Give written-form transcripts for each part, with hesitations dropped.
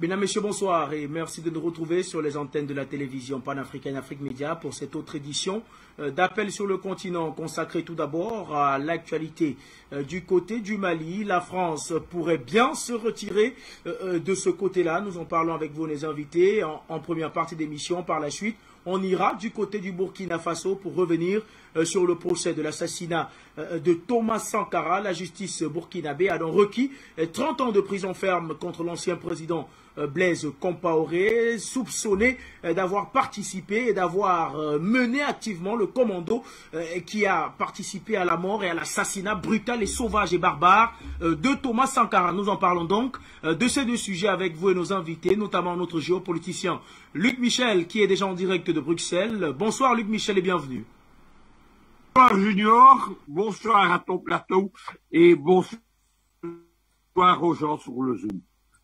Mesdames, Messieurs, bonsoir et merci de nous retrouver sur les antennes de la télévision panafricaine Afrique Média pour cette autre édition d'appel sur le continent consacrée tout d'abord à l'actualité du côté du Mali. La France pourrait bien se retirer de ce côté-là. Nous en parlons avec vous, les invités, en première partie d'émission. Par la suite, on ira du côté du Burkina Faso pour revenir sur le procès de l'assassinat de Thomas Sankara. La justice burkinabé a donc requis 30 ans de prison ferme contre l'ancien président Blaise Compaoré, soupçonné d'avoir participé et d'avoir mené activement le commando qui a participé à la mort et à l'assassinat brutal et sauvage et barbare de Thomas Sankara. Nous en parlons donc de ces deux sujets avec vous et nos invités, notamment notre géopoliticien Luc Michel qui est déjà en direct de Bruxelles. Bonsoir Luc Michel et bienvenue. Bonsoir Junior, bonsoir à ton plateau et bonsoir aux gens sur le Zoom.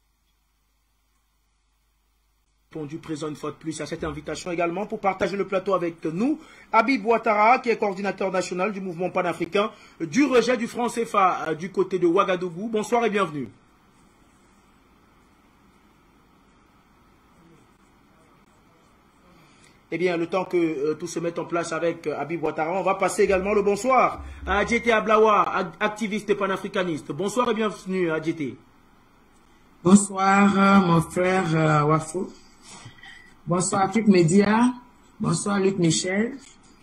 Répondu présent une fois de plus à cette invitation également pour partager le plateau avec nous. Habib Ouattara, qui est coordinateur national du mouvement panafricain du rejet du franc CFA du côté de Ouagadougou. Bonsoir et bienvenue. Eh bien, le temps que tout se mette en place avec Habib Ouattara, on va passer également le bonsoir à Adjeté Ablawa, activiste panafricaniste. Bonsoir et bienvenue Adjeté. Bonsoir mon frère Wafo. Bonsoir Afrique Média. Bonsoir Luc Michel.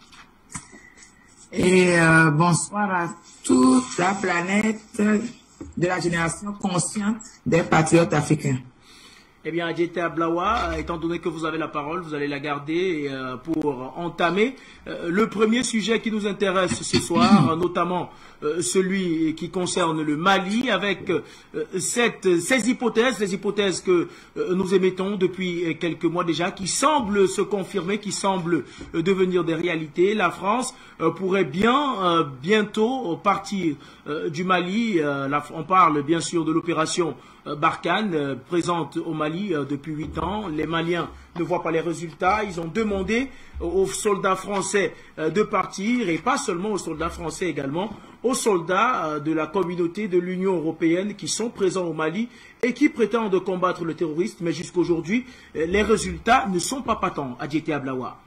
Et bonsoir à toute la planète de la génération consciente des patriotes africains. Eh bien, Adjeté Ablawa, étant donné que vous avez la parole, vous allez la garder pour entamer le premier sujet qui nous intéresse ce soir, notamment celui qui concerne le Mali, avec ces hypothèses, les hypothèses que nous émettons depuis quelques mois déjà, qui semblent se confirmer, qui semblent devenir des réalités. La France pourrait bien bientôt partir du Mali. On parle bien sûr de l'opération Barkhane, présente au Mali depuis 8 ans. Les Maliens ne voient pas les résultats. Ils ont demandé aux soldats français de partir, et pas seulement aux soldats français également, aux soldats de la communauté de l'Union européenne qui sont présents au Mali et qui prétendent combattre le terrorisme. Mais jusqu'à aujourd'hui, les résultats ne sont pas patents. Adjeté Ablawa.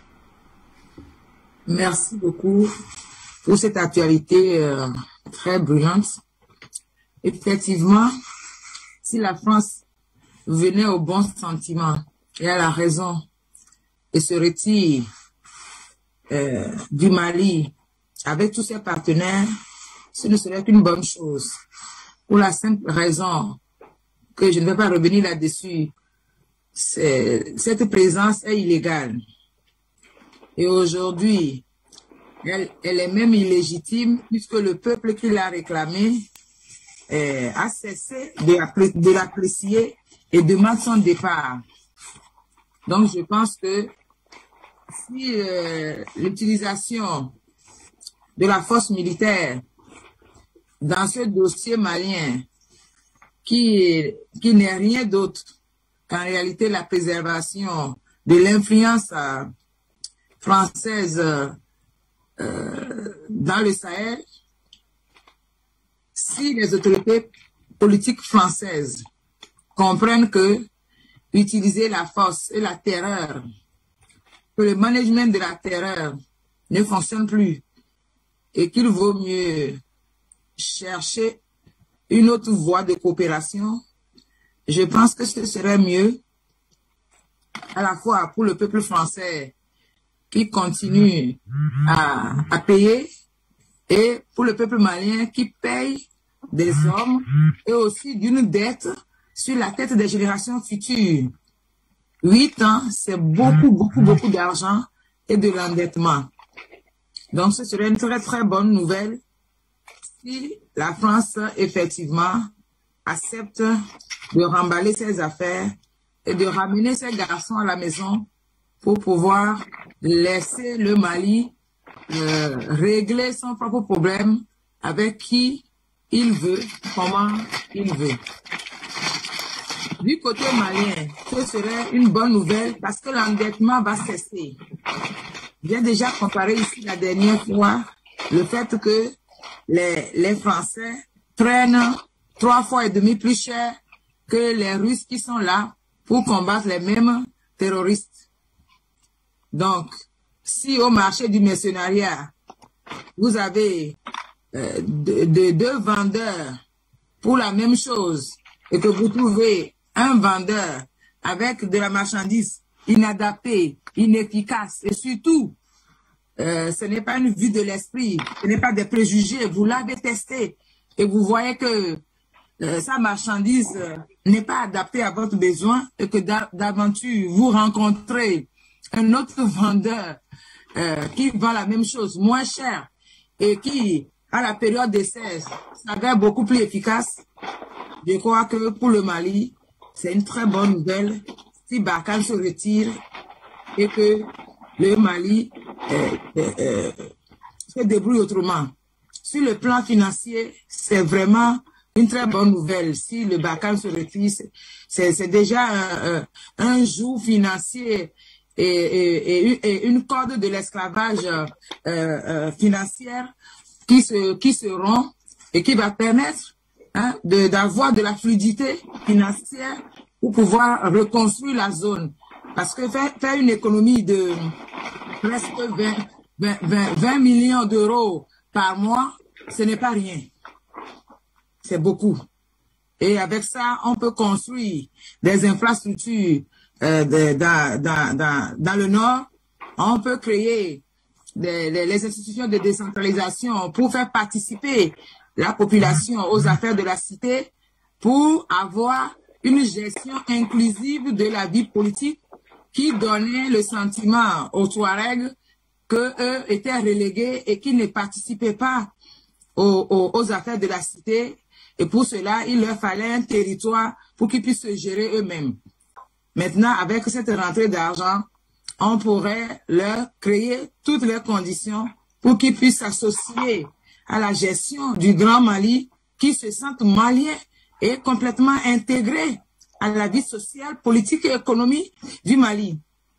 Merci beaucoup pour cette actualité très brillante. Effectivement, si la France venait au bon sentiment et à la raison et se retire du Mali avec tous ses partenaires, ce ne serait qu'une bonne chose. Pour la simple raison que je ne vais pas revenir là-dessus, cette présence est illégale. Et aujourd'hui, elle est même illégitime puisque le peuple qui l'a réclamée a cessé de l'apprécier et demande son départ. Donc, je pense que si l'utilisation de la force militaire dans ce dossier malien, qui n'est rien d'autre qu'en réalité la préservation de l'influence française dans le Sahel, si les autorités politiques françaises comprennent que utiliser la force et la terreur, que le management de la terreur ne fonctionne plus et qu'il vaut mieux chercher une autre voie de coopération, je pense que ce serait mieux à la fois pour le peuple français qui continue à payer et pour le peuple malien qui paye des hommes et aussi d'une dette sur la tête des générations futures. 8 ans, c'est beaucoup d'argent et de l'endettement. Donc, ce serait une très, très bonne nouvelle si la France, effectivement, accepte de remballer ses affaires et de ramener ses garçons à la maison pour pouvoir laisser le Mali régler son propre problème avec qui il veut, comment il veut. Du côté malien, ce serait une bonne nouvelle parce que l'endettement va cesser. J'ai déjà comparé ici la dernière fois le fait que les Français prennent 3 fois et demi plus cher que les Russes qui sont là pour combattre les mêmes terroristes. Donc, si au marché du mercenariat, vous avez deux vendeurs pour la même chose et que vous trouvez un vendeur avec de la marchandise inadaptée, inefficace et surtout, ce n'est pas une vue de l'esprit, ce n'est pas des préjugés, vous l'avez testé et vous voyez que sa marchandise n'est pas adaptée à votre besoin et que d'aventure vous rencontrez un autre vendeur qui vend la même chose moins cher et qui, à la période d'essai, s'avère beaucoup plus efficace. Je crois que pour le Mali, c'est une très bonne nouvelle si Barkhane se retire et que le Mali se débrouille autrement. Sur le plan financier, c'est vraiment une très bonne nouvelle. Si le Barkhane se retire, c'est déjà un jour financier et une corde de l'esclavage financière qui se rompt et qui va permettre d'avoir de la fluidité financière pour pouvoir reconstruire la zone. Parce que faire une économie de presque 20 millions d'euros par mois, ce n'est pas rien. C'est beaucoup. Et avec ça, on peut construire des infrastructures dans le nord. On peut créer les institutions de décentralisation pour faire participer la population aux affaires de la cité, pour avoir une gestion inclusive de la vie politique qui donnait le sentiment aux Touaregs qu'eux étaient relégués et qu'ils ne participaient pas aux affaires de la cité. Et pour cela, il leur fallait un territoire pour qu'ils puissent se gérer eux-mêmes. Maintenant, avec cette rentrée d'argent, on pourrait leur créer toutes les conditions pour qu'ils puissent s'associer à la gestion du Grand Mali, qui se sentent maliens et complètement intégrés à la vie sociale, politique et économique du Mali.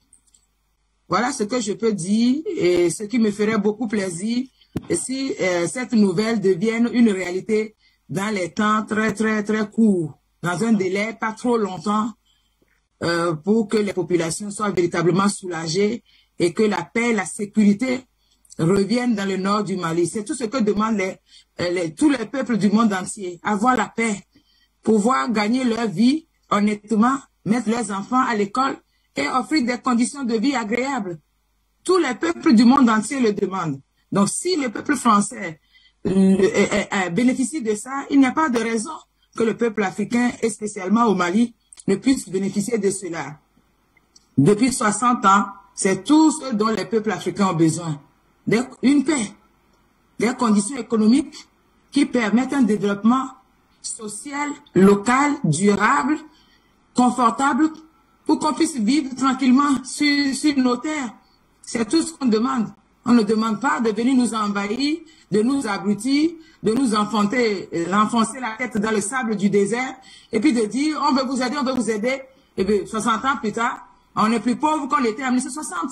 Voilà ce que je peux dire et ce qui me ferait beaucoup plaisir si cette nouvelle devienne une réalité dans les temps très courts, dans un délai pas trop longtemps, pour que les populations soient véritablement soulagées et que la paix, la sécurité reviennent dans le nord du Mali. C'est tout ce que demandent tous les peuples du monde entier. Avoir la paix, pouvoir gagner leur vie honnêtement, mettre leurs enfants à l'école et offrir des conditions de vie agréables. Tous les peuples du monde entier le demandent. Donc si le peuple français bénéficie de ça, il n'y a pas de raison que le peuple africain, et spécialement au Mali, ne puisse bénéficier de cela. Depuis 60 ans, c'est tout ce dont les peuples africains ont besoin. Une paix, des conditions économiques qui permettent un développement social, local, durable, confortable, pour qu'on puisse vivre tranquillement sur nos terres. C'est tout ce qu'on demande. On ne demande pas de venir nous envahir, de nous abrutir, de nous enfoncer la tête dans le sable du désert, et puis de dire on veut vous aider, on veut vous aider. Et bien 60 ans plus tard, on est plus pauvre qu'on l'était en 1960.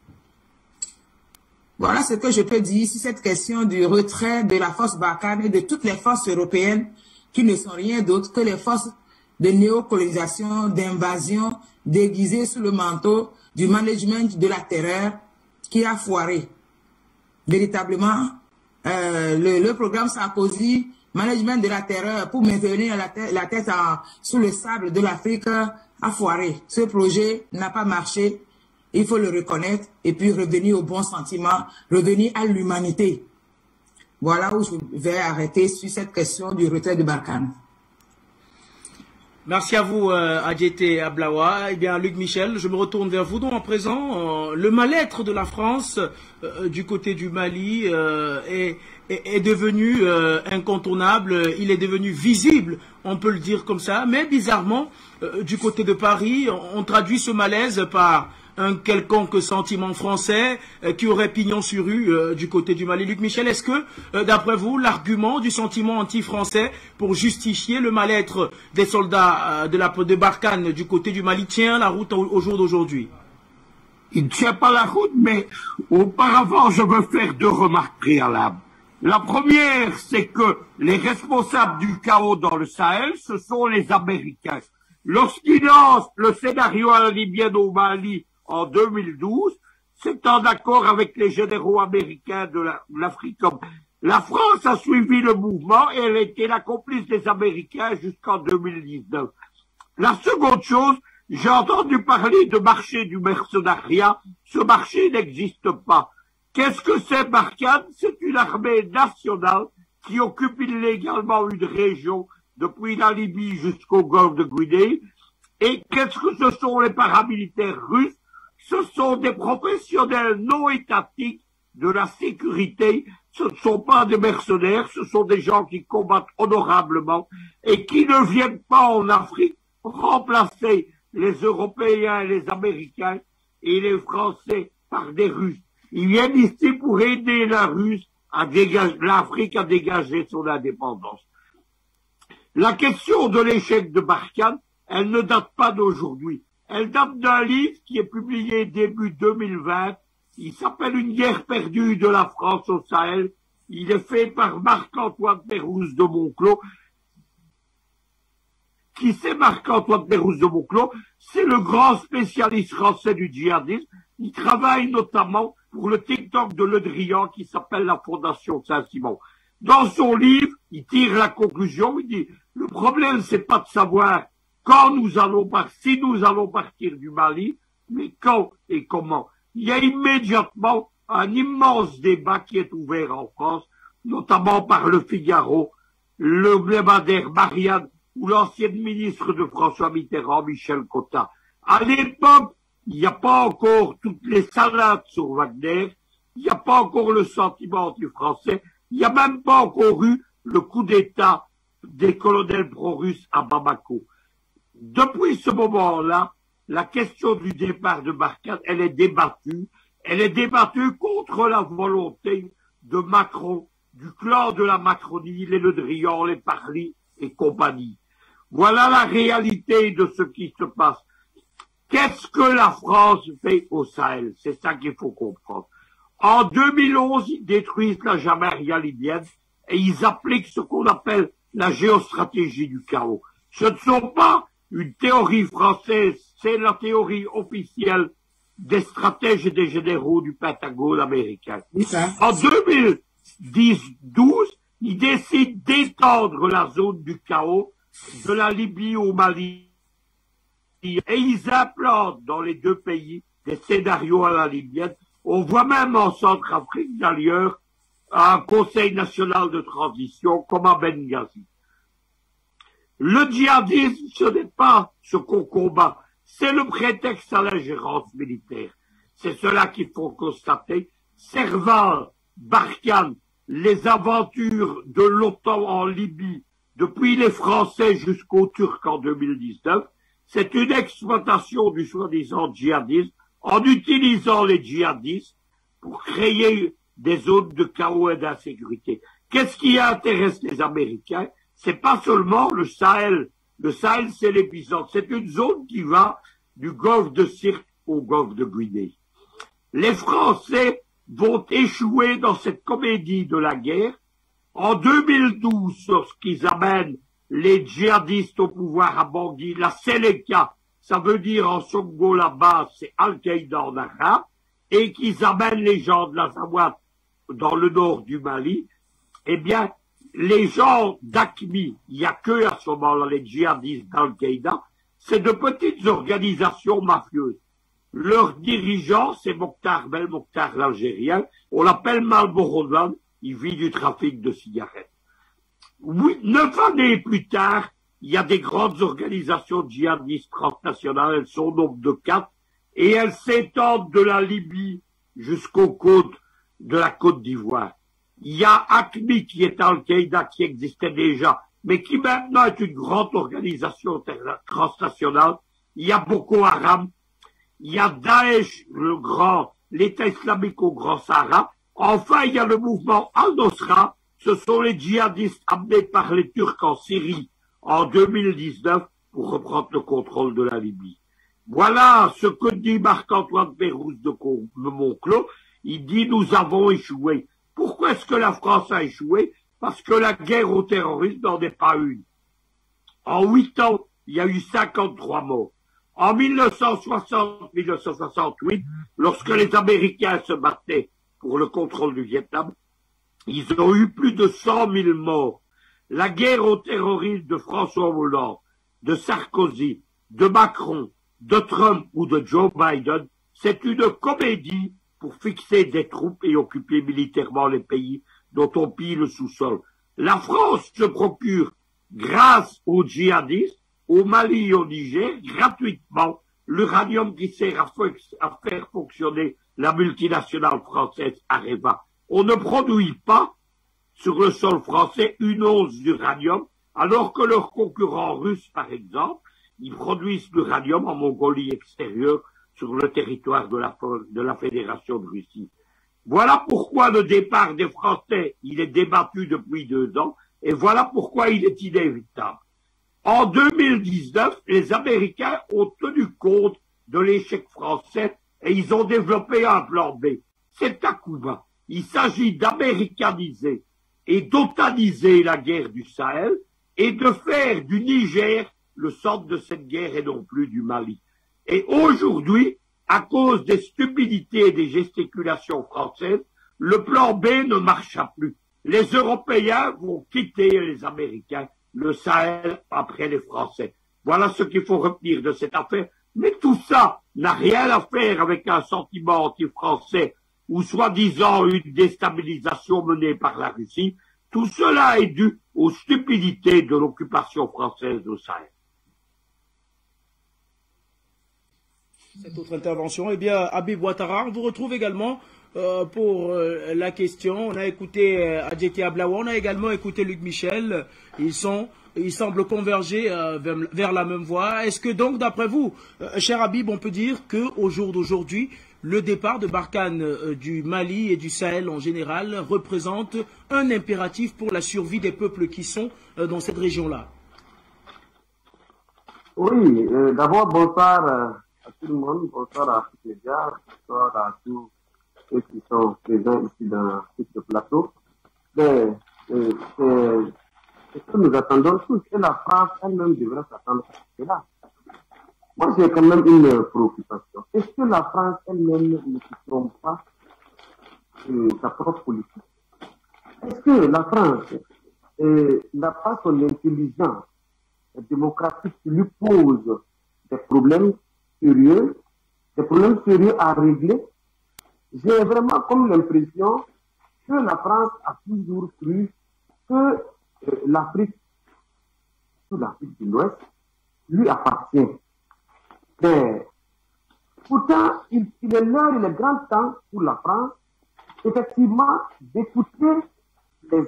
Voilà ce que je peux dire sur cette question du retrait de la force Barkhane et de toutes les forces européennes qui ne sont rien d'autre que les forces de néocolonisation, d'invasion, déguisées sous le manteau du management de la terreur qui a foiré. Véritablement, le programme Sarkozy, management de la terreur pour maintenir la tête sous le sable de l'Afrique, a foiré. Ce projet n'a pas marché. Il faut le reconnaître et puis revenir au bon sentiment, revenir à l'humanité. Voilà où je vais arrêter sur cette question du retrait de Barkhane. Merci à vous, Adjeté Ablaoua. Eh bien, Luc Michel, je me retourne vers vous. Donc, en présent, le mal-être de la France du côté du Mali est devenu incontournable. Il est devenu visible, on peut le dire comme ça. Mais bizarrement, du côté de Paris, on traduit ce malaise par un quelconque sentiment français qui aurait pignon sur rue du côté du Mali. Luc Michel, est-ce que, d'après vous, l'argument du sentiment anti-français pour justifier le mal-être des soldats de Barkhane du côté du Mali tient la route au jour d'aujourd'hui? Il ne tient pas la route, mais auparavant, je veux faire 2 remarques préalables. La première, c'est que les responsables du chaos dans le Sahel, ce sont les Américains. Lorsqu'il lance le scénario à la libyenne au Mali en 2012, c'est en accord avec les généraux américains de l'Afrique. La France a suivi le mouvement et elle a été la complice des Américains jusqu'en 2019. La seconde chose, j'ai entendu parler de marché du mercenariat. Ce marché n'existe pas. Qu'est-ce que c'est, Barkhane? C'est une armée nationale qui occupe illégalement une région depuis la Libye jusqu'au golfe de Guinée. Et qu'est-ce que ce sont les paramilitaires russes? Ce sont des professionnels non étatiques de la sécurité. Ce ne sont pas des mercenaires, ce sont des gens qui combattent honorablement et qui ne viennent pas en Afrique remplacer les Européens et les Américains et les Français par des Russes. Ils viennent ici pour aider l'Afrique à dégager son indépendance. La question de l'échec de Barkhane, elle ne date pas d'aujourd'hui. Elle date d'un livre qui est publié début 2020. Il s'appelle Une guerre perdue de la France au Sahel. Il est fait par Marc-Antoine Pérouse de Monclos. Qui c'est Marc-Antoine Pérouse de Monclos? C'est le grand spécialiste français du djihadisme. Il travaille notamment pour le TikTok de Le Drian qui s'appelle la Fondation Saint-Simon. Dans son livre, il tire la conclusion, il dit, le problème c'est pas de savoir si nous allons partir du Mali, mais quand et comment. Il y a immédiatement un immense débat qui est ouvert en France, notamment par Le Figaro, le hebdomadaire Marianne ou l'ancienne ministre de François Mitterrand, Michel Cotta. À l'époque, il n'y a pas encore toutes les salades sur Wagner, il n'y a pas encore le sentiment anti-français, il n'y a même pas encore eu le coup d'État des colonels pro-russes à Bamako. Depuis ce moment-là, la question du départ de Barkhane, elle est débattue contre la volonté de Macron, du clan de la Macronie, les Le Drian, les Parly et compagnie. Voilà la réalité de ce qui se passe. Qu'est-ce que la France fait au Sahel? C'est ça qu'il faut comprendre. En 2011, ils détruisent la Jamaria libyenne et ils appliquent ce qu'on appelle la géostratégie du chaos. Ce ne sont pas une théorie française, c'est la théorie officielle des stratèges et des généraux du Pentagone américain. En 2012, ils décident d'étendre la zone du chaos de la Libye au Mali et ils implantent dans les deux pays des scénarios à la libyenne. On voit même en Centrafrique d'ailleurs un conseil national de transition comme à Benghazi. Le djihadisme, ce n'est pas ce qu'on combat, c'est le prétexte à l'ingérence militaire. C'est cela qu'il faut constater. Serval, Barkhane, les aventures de l'OTAN en Libye, depuis les Français jusqu'aux Turcs en 2019, c'est une exploitation du soi-disant djihadisme en utilisant les djihadistes pour créer des zones de chaos et d'insécurité. Qu'est-ce qui intéresse les Américains? C'est pas seulement le Sahel. Le Sahel, c'est l'épicentre. C'est une zone qui va du golfe de Sirte au golfe de Guinée. Les Français vont échouer dans cette comédie de la guerre. En 2012, lorsqu'ils amènent les djihadistes au pouvoir à Bangui, la Seleka, ça veut dire en Songo là-bas, c'est Al-Qaïda en arabe, et qu'ils amènent les gens de la Zawat dans le nord du Mali, eh bien, les gens d'Aqmi, il n'y a que à ce moment-là les djihadistes d'Al-Qaïda, c'est de petites organisations mafieuses. Leur dirigeant, c'est Mokhtar l'Algérien, on l'appelle Malborodan, il vit du trafic de cigarettes. Oui, 9 années plus tard, il y a des grandes organisations djihadistes transnationales, elles sont au nombre de 4, et elles s'étendent de la Libye jusqu'aux côtes de la Côte d'Ivoire. Il y a Aqmi qui est Al-Qaïda, qui existait déjà, mais qui maintenant est une grande organisation transnationale. Il y a Boko Haram, il y a Daesh, l'État islamique au Grand Sahara. Enfin, il y a le mouvement Al-Nusra. Ce sont les djihadistes amenés par les Turcs en Syrie en 2019 pour reprendre le contrôle de la Libye. Voilà ce que dit Marc-Antoine Pérouse de Monclos. Il dit « Nous avons échoué ». Pourquoi est-ce que la France a échoué? Parce que la guerre au terrorisme n'en est pas une. En 8 ans, il y a eu 53 morts. En 1960-1968, lorsque les Américains se battaient pour le contrôle du Vietnam, ils ont eu plus de 100 000 morts. La guerre au terrorisme de François Hollande, de Sarkozy, de Macron, de Trump ou de Joe Biden, c'est une comédie pour fixer des troupes et occuper militairement les pays dont on pille le sous-sol. La France se procure, grâce aux djihadistes, au Mali et au Niger, gratuitement, l'uranium qui sert à faire fonctionner la multinationale française Areva. On ne produit pas sur le sol français une once d'uranium, alors que leurs concurrents russes, par exemple, ils produisent l'uranium en Mongolie extérieure sur le territoire de la Fédération de Russie. Voilà pourquoi le départ des Français, il est débattu depuis 2 ans, et voilà pourquoi il est inévitable. En 2019, les Américains ont tenu compte de l'échec français et ils ont développé un plan B. C'est Takuba. Il s'agit d'américaniser et d'otaniser la guerre du Sahel et de faire du Niger le centre de cette guerre et non plus du Mali. Et aujourd'hui, à cause des stupidités et des gesticulations françaises, le plan B ne marcha plus. Les Européens vont quitter les Américains, le Sahel après les Français. Voilà ce qu'il faut retenir de cette affaire. Mais tout ça n'a rien à faire avec un sentiment anti-français ou soi-disant une déstabilisation menée par la Russie. Tout cela est dû aux stupidités de l'occupation française au Sahel. Cette autre intervention, eh bien, Habib Ouattara, on vous retrouve également pour la question. On a écouté Adjeti Ablaoua, on a également écouté Luc Michel. Ils semblent converger vers la même voie. Est-ce que donc, d'après vous, cher Habib, on peut dire qu'au jour d'aujourd'hui, le départ de Barkhane du Mali et du Sahel en général représente un impératif pour la survie des peuples qui sont dans cette région-là? Oui, d'abord, bonsoir à tout le monde, bonsoir à tous les médias, bonsoir à tous ceux qui sont présents ici dans ce plateau. C'est ce que nous attendons tous, et la France elle-même devrait s'attendre à cela. Moi, j'ai quand même une préoccupation. Est-ce que la France elle-même ne se trompe pas sa propre politique? Est-ce que la France n'a pas son intelligence démocratique qui lui pose des problèmes sérieux à régler? J'ai vraiment comme l'impression que la France a toujours cru que l'Afrique, toute l'Afrique de l'Ouest, lui appartient. Mais pourtant, il est l'heure, il est grand temps pour la France, effectivement, d'écouter les...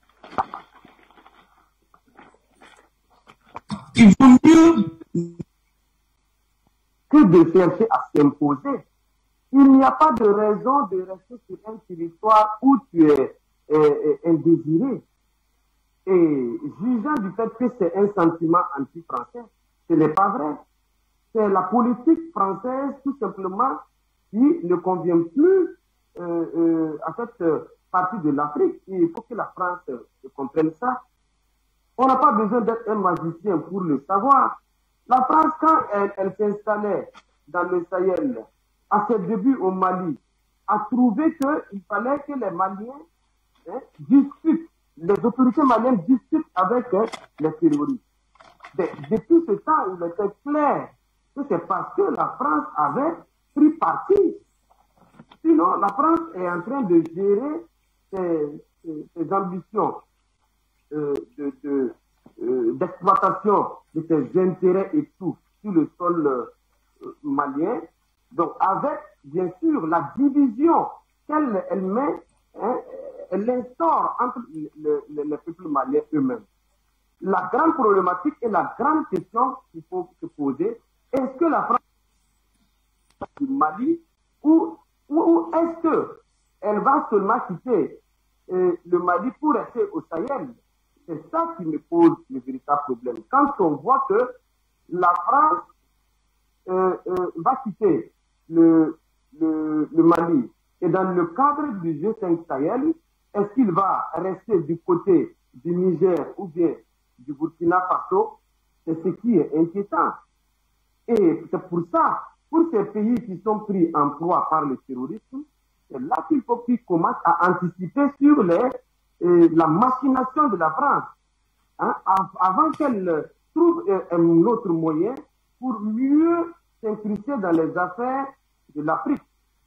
Il vaut mieux que de chercher à s'imposer. Il n'y a pas de raison de rester sur un territoire où tu es indésiré. Et jugeant du fait que c'est un sentiment anti-français, ce n'est pas vrai. C'est la politique française, tout simplement, qui ne convient plus à cette partie de l'Afrique. Il faut que la France comprenne ça. On n'a pas besoin d'être un magicien pour le savoir. La France, quand elle s'installait dans le Sahel, à ses débuts au Mali, a trouvé qu'il fallait que les Maliens discutent, les autorités maliennes discutent avec les terroristes. Depuis ce temps, il était clair que c'est parce que la France avait pris parti. Sinon, la France est en train de gérer ses ambitions d'exploitation de ses intérêts et tout sur le sol malien. Donc, avec, bien sûr, la division qu'elle met, elle instaure entre les peuples maliens eux-mêmes. La grande problématique et la grande question qu'il faut se poser, est-ce que la France est du Mali ou est-ce qu'elle va seulement quitter le Mali pour rester au Sahel? C'est ça qui me pose le véritable problème. Quand on voit que la France va quitter le Mali et dans le cadre du G5 Sahel, est-ce qu'il va rester du côté du Niger ou bien du Burkina Faso C'est ce qui est inquiétant. Et c'est pour ça, pour ces pays qui sont pris en proie par le terrorisme, c'est là qu'il faut qu'ils commencent à anticiper sur la machination de la France, hein, avant qu'elle trouve un autre moyen pour mieux s'incruster dans les affaires de l'Afrique.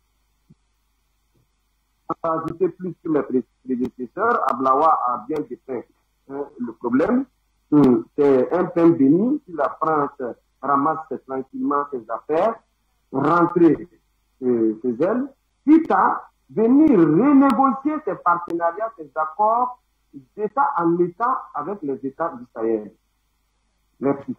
On va ajouter plus sur mes prédécesseurs. Ablawa a bien dépeint le problème. C'est un pain béni si la France ramasse tranquillement ses affaires, rentrer chez elle, quitte à venir renégocier ses partenariats, ses accords d'État en État avec les États du Sahel. Merci.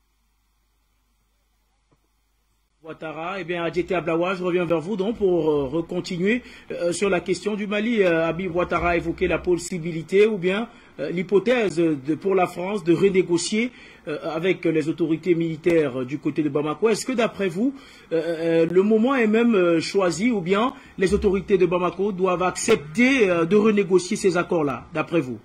Ouattara, eh bien, Adjeté Ablawa, je reviens vers vous donc pour continuer sur la question du Mali. Habib Ouattara a évoqué la possibilité ou bien l'hypothèse pour la France de renégocier avec les autorités militaires du côté de Bamako. Est-ce que d'après vous, le moment est même choisi ou bien les autorités de Bamako doivent accepter de renégocier ces accords-là, d'après vous?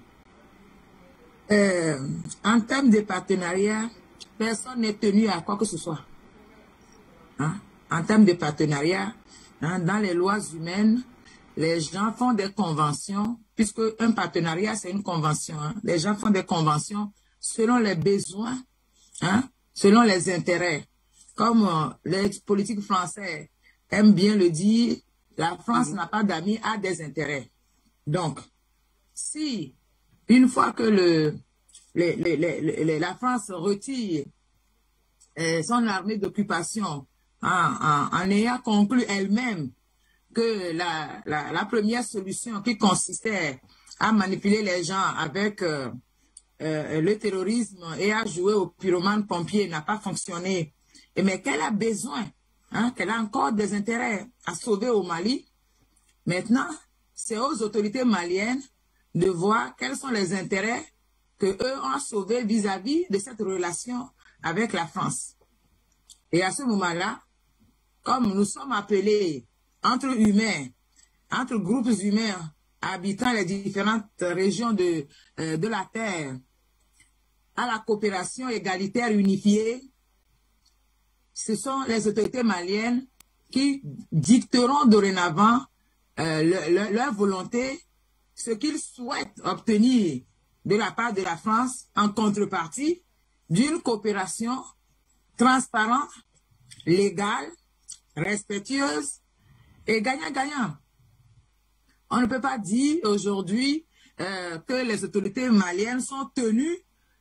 En termes de partenariat, personne n'est tenu à quoi que ce soit. Hein? En termes de partenariat, hein, dans les lois humaines, les gens font des conventions, puisque un partenariat, c'est une convention. Hein? Les gens font des conventions selon les besoins, hein, selon les intérêts. Comme les politiques français aiment bien le dire, la France n'a pas d'amis, a des intérêts. Donc, si une fois que la France retire son armée d'occupation en ayant conclu elle-même que la première solution qui consistait à manipuler les gens avec le terrorisme et à jouer au pyromane pompier n'a pas fonctionné, mais qu'elle a besoin, hein, qu'elle a encore des intérêts à sauver au Mali, maintenant, c'est aux autorités maliennes de voir quels sont les intérêts que eux ont sauvés vis-à-vis de cette relation avec la France. Et à ce moment-là, comme nous sommes appelés entre humains, entre groupes humains habitant les différentes régions de la Terre, à la coopération égalitaire unifiée, ce sont les autorités maliennes qui dicteront dorénavant leur volonté, ce qu'ils souhaitent obtenir de la part de la France en contrepartie d'une coopération transparente, légale, respectueuse et gagnant-gagnant. On ne peut pas dire aujourd'hui que les autorités maliennes sont tenues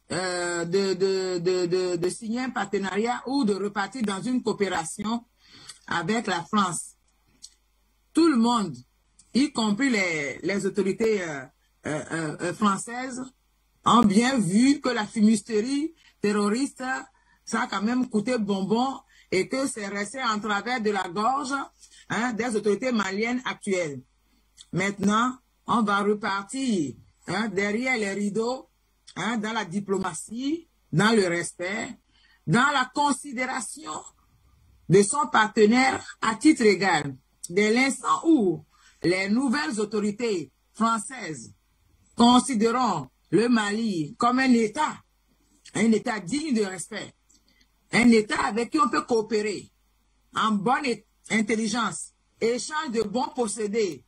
de signer un partenariat ou de repartir dans une coopération avec la France. Tout le monde, y compris les autorités françaises, ont bien vu que la fumisterie terroriste, ça a quand même coûté bonbon et que c'est resté en travers de la gorge, hein, des autorités maliennes actuelles. Maintenant, on va repartir, hein, derrière les rideaux, hein, dans la diplomatie, dans le respect, dans la considération de son partenaire à titre égal. Dès l'instant où les nouvelles autorités françaises considéreront le Mali comme un État digne de respect, un État avec qui on peut coopérer en bonne intelligence, échange de bons procédés,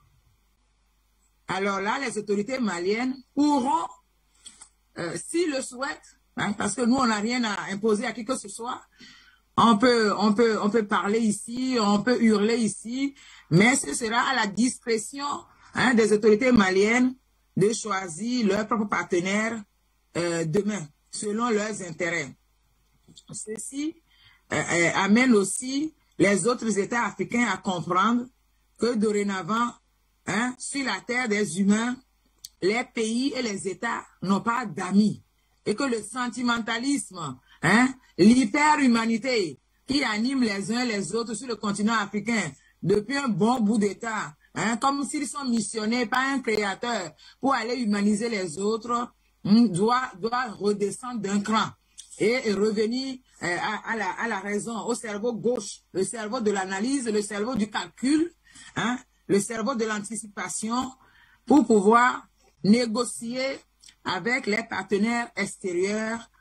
alors là, les autorités maliennes pourront, s'ils le souhaitent, hein, parce que nous, on n'a rien à imposer à qui que ce soit, on peut parler ici, on peut hurler ici, mais ce sera à la discrétion, hein, des autorités maliennes de choisir leur propre partenaire demain, selon leurs intérêts. Ceci amène aussi les autres États africains à comprendre que dorénavant, hein, sur la terre des humains, les pays et les États n'ont pas d'amis. Et que le sentimentalisme, hein, l'hyper-humanité qui anime les uns les autres sur le continent africain depuis un bon bout d'état, hein, comme s'ils sont missionnés par un créateur pour aller humaniser les autres, doit redescendre d'un cran et revenir à la raison, au cerveau gauche, le cerveau de l'analyse, le cerveau du calcul, hein, le cerveau de l'anticipation, pour pouvoir négocier avec les partenaires extérieurs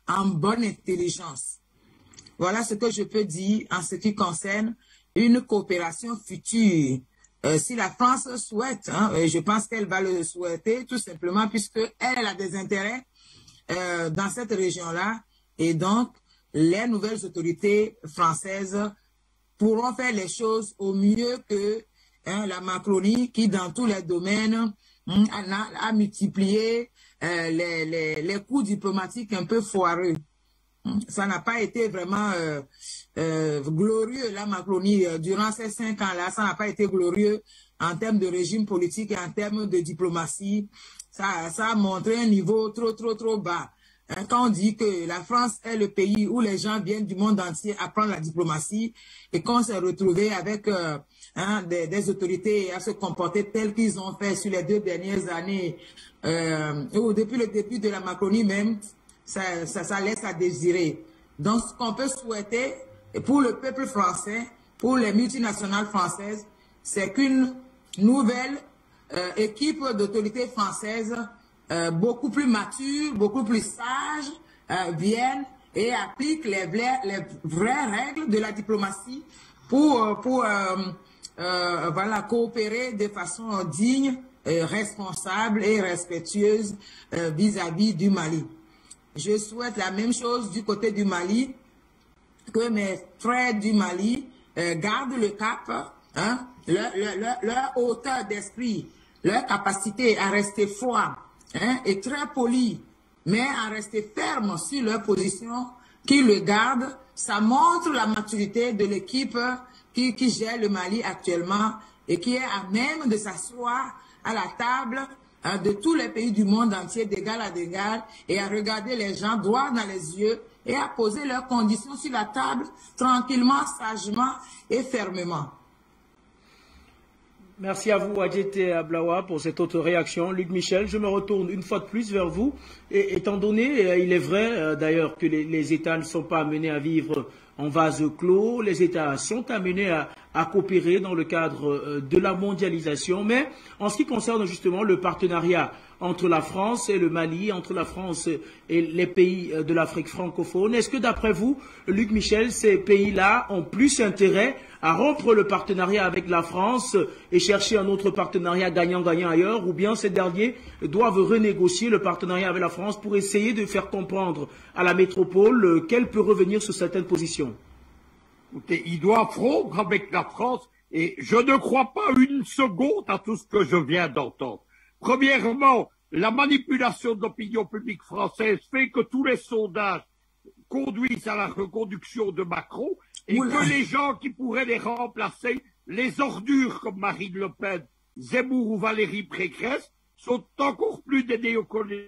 en bonne intelligence. Voilà ce que je peux dire en ce qui concerne une coopération future. Si la France souhaite, je pense qu'elle va le souhaiter tout simplement puisqu'elle a des intérêts dans cette région-là et donc les nouvelles autorités françaises pourront faire les choses au mieux que la Macronie qui dans tous les domaines a multiplié les coups diplomatiques un peu foireux. Ça n'a pas été vraiment glorieux, la Macronie. Durant ces 5 ans-là, ça n'a pas été glorieux en termes de régime politique et en termes de diplomatie. Ça a montré un niveau trop bas. Quand on dit que la France est le pays où les gens viennent du monde entier apprendre la diplomatie et qu'on s'est retrouvé avec des autorités à se comporter tels qu'ils ont fait sur les 2 dernières années, ou depuis le début de la Macronie même, ça laisse à désirer. Donc, ce qu'on peut souhaiter pour le peuple français, pour les multinationales françaises, c'est qu'une nouvelle équipe d'autorités françaises beaucoup plus mature, beaucoup plus sage, viennent et appliquent les vraies règles de la diplomatie pour voilà, coopérer de façon digne, responsable et respectueuse vis-à-vis du Mali. Je souhaite la même chose du côté du Mali, que mes frères du Mali gardent le cap, leur hauteur d'esprit, leur capacité à rester froid, et très poli, mais à rester ferme sur leur position, qui le gardent. Ça montre la maturité de l'équipe qui gère le Mali actuellement et qui est à même de s'asseoir à la table de tous les pays du monde entier d'égal à égal et à regarder les gens droit dans les yeux et à poser leurs conditions sur la table tranquillement, sagement et fermement. Merci à vous, Adjeté Ablaoua, pour cette autre réaction. Luc Michel, je me retourne une fois de plus vers vous. Et étant donné, il est vrai d'ailleurs que les États ne sont pas amenés à vivre en vase clos, les États sont amenés à coopérer dans le cadre de la mondialisation. Mais en ce qui concerne justement le partenariat entre la France et le Mali, entre la France et les pays de l'Afrique francophone, est-ce que d'après vous, Luc Michel, ces pays-là ont plus intérêt à rompre le partenariat avec la France et chercher un autre partenariat gagnant-gagnant ailleurs, ou bien ces derniers doivent renégocier le partenariat avec la France pour essayer de faire comprendre à la métropole qu'elle peut revenir sur certaines positions? Écoutez, ils doivent rompre avec la France et je ne crois pas une seconde à tout ce que je viens d'entendre. Premièrement, la manipulation de l'opinion publique française fait que tous les sondages conduisent à la reconduction de Macron et que les gens qui pourraient les remplacer, les ordures comme Marine Le Pen, Zemmour ou Valérie Pécresse, sont encore plus des néocolonialistes.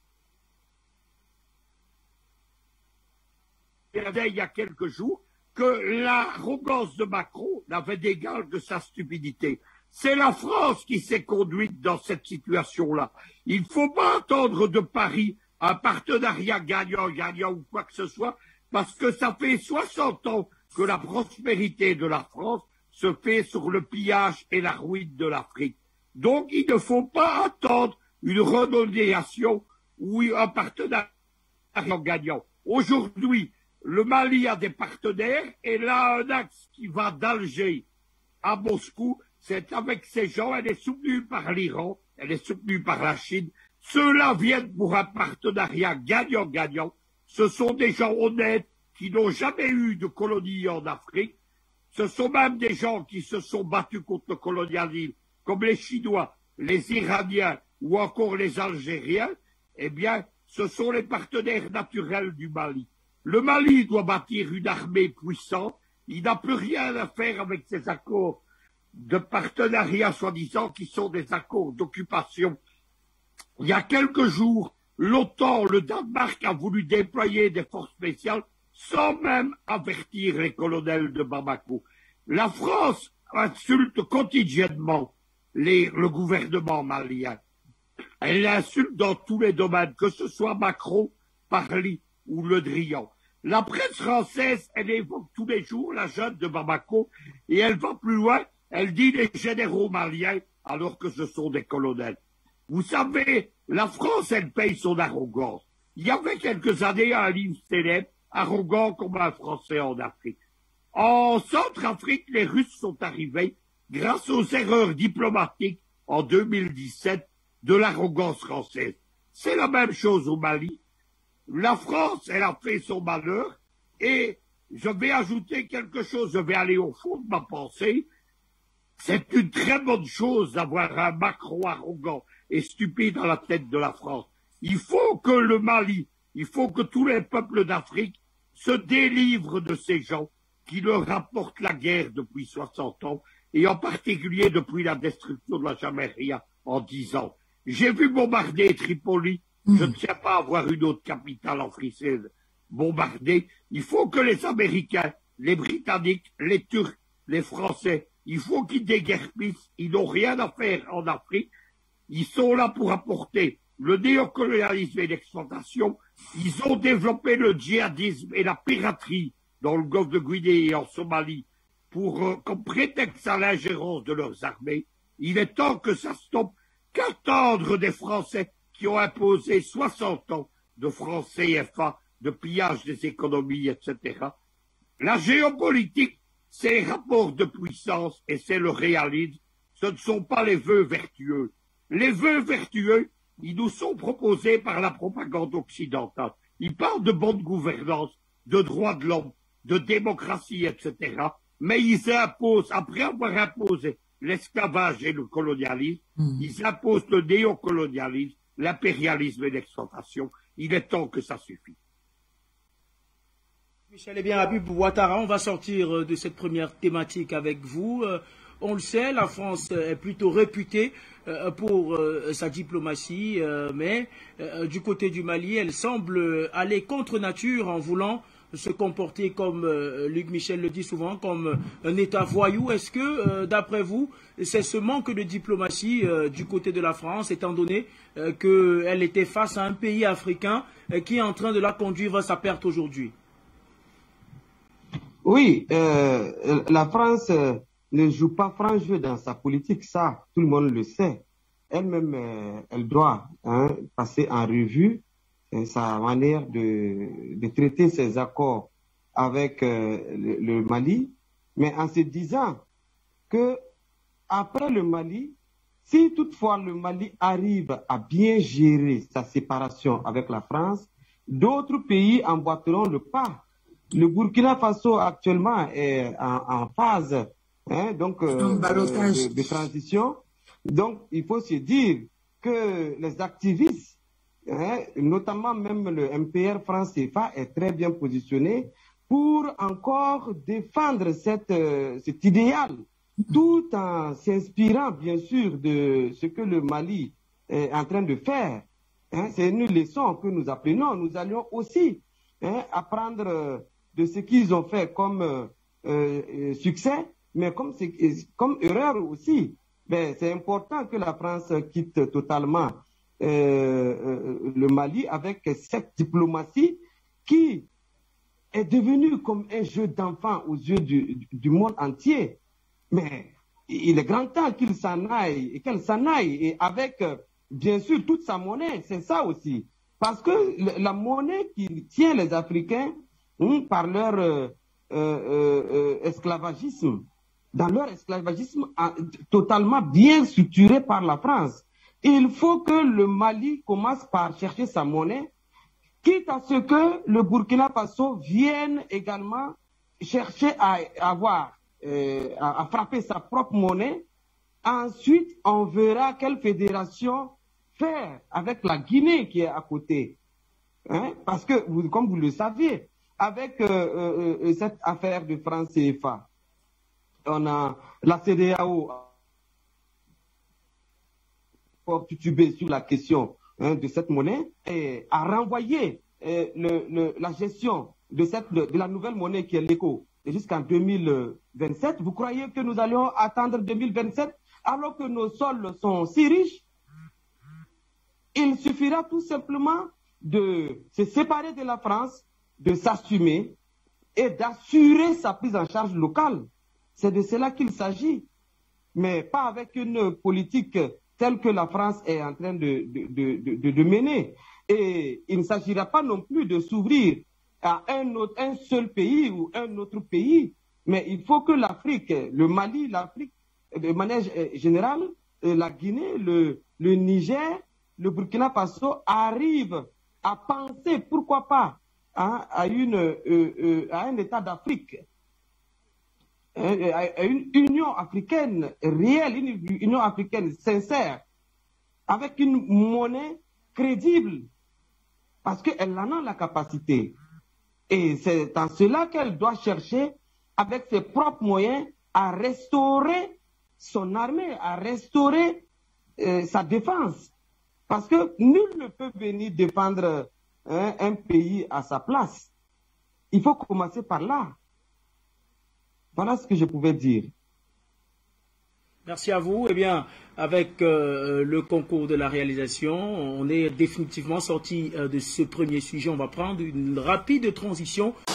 Il y a quelques jours que l'arrogance de Macron n'avait d'égal que sa stupidité. C'est la France qui s'est conduite dans cette situation-là. Il ne faut pas attendre de Paris un partenariat gagnant-gagnant ou quoi que ce soit, parce que ça fait 60 ans que la prospérité de la France se fait sur le pillage et la ruine de l'Afrique. Donc il ne faut pas attendre une renégociation ou un partenariat gagnant. Aujourd'hui, le Mali a des partenaires et là un axe qui va d'Alger à Moscou. C'est avec ces gens, elle est soutenue par l'Iran, elle est soutenue par la Chine. Ceux-là viennent pour un partenariat gagnant-gagnant. Ce sont des gens honnêtes qui n'ont jamais eu de colonie en Afrique. Ce sont même des gens qui se sont battus contre le colonialisme, comme les Chinois, les Iraniens ou encore les Algériens. Eh bien, ce sont les partenaires naturels du Mali. Le Mali doit bâtir une armée puissante. Il n'a plus rien à faire avec ces accords de partenariat soi-disant qui sont des accords d'occupation. Il y a quelques jours, l'OTAN, le Danemark a voulu déployer des forces spéciales sans même avertir les colonels de Bamako. La France insulte quotidiennement le gouvernement malien. Elle l'insulte dans tous les domaines, que ce soit Macron, Parly ou Le Drian. La presse française, elle évoque tous les jours la jeune de Bamako et elle va plus loin. Elle dit les généraux maliens alors que ce sont des colonels. Vous savez, la France, elle paye son arrogance. Il y avait quelques années un livre célèbre, Arrogant comme un Français en Afrique. En Centrafrique, les Russes sont arrivés grâce aux erreurs diplomatiques en 2017 de l'arrogance française. C'est la même chose au Mali. La France, elle a fait son malheur et je vais ajouter quelque chose, je vais aller au fond de ma pensée. C'est une très bonne chose d'avoir un Macron arrogant et stupide à la tête de la France. Il faut que le Mali, il faut que tous les peuples d'Afrique se délivrent de ces gens qui leur rapportent la guerre depuis 60 ans et en particulier depuis la destruction de la Jameria en 10 ans. J'ai vu bombarder Tripoli, je ne tiens pas à avoir une autre capitale africaine bombardée. Il faut que les Américains, les Britanniques, les Turcs, les Français, il faut qu'ils déguerpissent, ils n'ont rien à faire en Afrique, ils sont là pour apporter le néocolonialisme et l'exploitation, ils ont développé le djihadisme et la piraterie dans le golfe de Guinée et en Somalie comme prétexte à l'ingérence de leurs armées. Il est temps que ça stoppe. Qu'attendre des Français qui ont imposé 60 ans de francs CFA, de pillage des économies, etc. La géopolitique, c'est les rapports de puissance et c'est le réalisme. Ce ne sont pas les vœux vertueux. Les vœux vertueux, ils nous sont proposés par la propagande occidentale. Ils parlent de bonne gouvernance, de droits de l'homme, de démocratie, etc. Mais ils imposent, après avoir imposé l'esclavage et le colonialisme, ils imposent le néocolonialisme, l'impérialisme et l'exploitation. Il est temps que ça suffise. Michel, eh bien, Habib Ouattara, on va sortir de cette première thématique avec vous. On le sait, la France est plutôt réputée pour sa diplomatie, mais du côté du Mali, elle semble aller contre nature en voulant se comporter comme, Luc Michel le dit souvent, comme un État voyou. Est-ce que, d'après vous, c'est ce manque de diplomatie du côté de la France, étant donné qu'elle était face à un pays africain qui est en train de la conduire à sa perte aujourd'hui? Oui, la France ne joue pas franc jeu dans sa politique, ça, tout le monde le sait. Elle-même, elle doit passer en revue sa manière de traiter ses accords avec le Mali, mais en se disant que après le Mali, si toutefois le Mali arrive à bien gérer sa séparation avec la France, d'autres pays emboîteront le pas. Le Burkina Faso actuellement est en phase de transition. Donc, il faut se dire que les activistes, notamment même le MPR France-CFA, est très bien positionné pour encore défendre cet idéal, tout en s'inspirant bien sûr de ce que le Mali est en train de faire. C'est une leçon que nous apprenons. Nous allions aussi apprendre de ce qu'ils ont fait comme succès, mais comme erreur aussi. C'est important que la France quitte totalement le Mali avec cette diplomatie qui est devenue comme un jeu d'enfant aux yeux du monde entier. Mais il est grand temps qu'il s'en aille, et qu'elle s'en aille, et avec bien sûr toute sa monnaie, c'est ça aussi. Parce que la monnaie qui tient les Africains par leur esclavagisme, dans leur esclavagisme totalement bien structuré par la France. Il faut que le Mali commence par chercher sa monnaie, quitte à ce que le Burkina Faso vienne également chercher à frapper sa propre monnaie. Ensuite, on verra quelle fédération faire avec la Guinée qui est à côté. Parce que, comme vous le saviez, avec cette affaire de France CFA, on a la CEDEAO pour tituber sur la question de cette monnaie et a renvoyé la gestion de la nouvelle monnaie qui est l'ECO jusqu'en 2027. Vous croyez que nous allons attendre 2027 alors que nos sols sont si riches? Il suffira tout simplement de se séparer de la France, de s'assumer et d'assurer sa prise en charge locale. C'est de cela qu'il s'agit, mais pas avec une politique telle que la France est en train de mener. Et il ne s'agira pas non plus de s'ouvrir à un seul pays ou un autre pays, mais il faut que l'Afrique, le Mali, l'Afrique, de manière générale, la Guinée, le Niger, le Burkina Faso arrivent à penser, pourquoi pas, hein, à un État d'Afrique, à une Union africaine réelle, une Union africaine sincère, avec une monnaie crédible, parce qu'elle en a la capacité. Et c'est en cela qu'elle doit chercher, avec ses propres moyens, à restaurer son armée, à restaurer sa défense. Parce que nul ne peut venir défendre un pays à sa place. Il faut commencer par là. Voilà ce que je pouvais dire. Merci à vous. Eh bien, avec le concours de la réalisation, on est définitivement sorti de ce premier sujet. On va prendre une rapide transition.